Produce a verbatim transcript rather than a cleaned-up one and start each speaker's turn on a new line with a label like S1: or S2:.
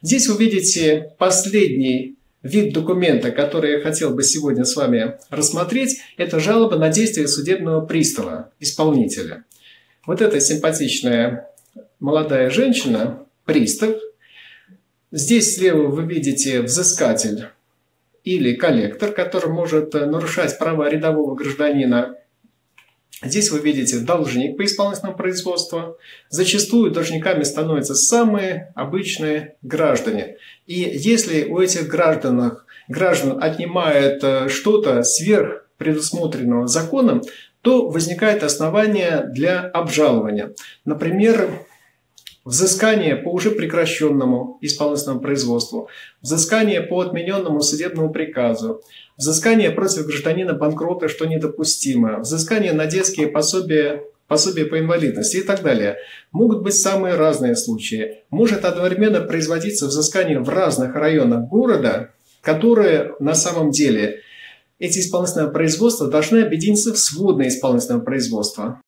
S1: Здесь вы видите последний вид документа, который я хотел бы сегодня с вами рассмотреть. Это жалоба на действие судебного пристава, исполнителя. Вот эта симпатичная молодая женщина, пристав. Здесь слева вы видите взыскатель или коллектор, который может нарушать права рядового гражданина. Здесь вы видите должник по исполнительному производству. Зачастую должниками становятся самые обычные граждане. И если у этих граждан, граждан отнимает что-то сверх предусмотренного законом, то возникает основание для обжалования. Например, взыскание по уже прекращенному исполнительному производству, взыскание по отмененному судебному приказу, взыскание против гражданина-банкрота, что недопустимо, взыскание на детские пособия, пособия по инвалидности и так далее. Могут быть самые разные случаи. Может одновременно производиться взыскание в разных районах города, которые на самом деле, эти исполнительные производства должны объединиться в сводное исполнительное производство.